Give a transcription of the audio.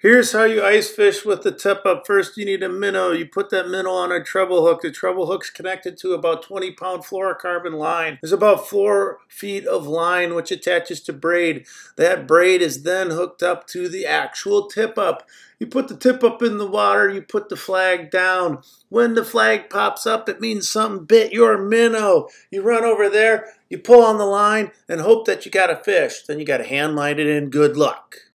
Here's how you ice fish with the tip up. First, you need a minnow. You put that minnow on a treble hook. The treble hook's connected to about 20-pound fluorocarbon line. There's about 4 feet of line which attaches to braid. That braid is then hooked up to the actual tip up. You put the tip up in the water, you put the flag down. When the flag pops up, it means something bit your minnow. You run over there, you pull on the line, and hope that you got a fish. Then you got to hand line it in. Good luck.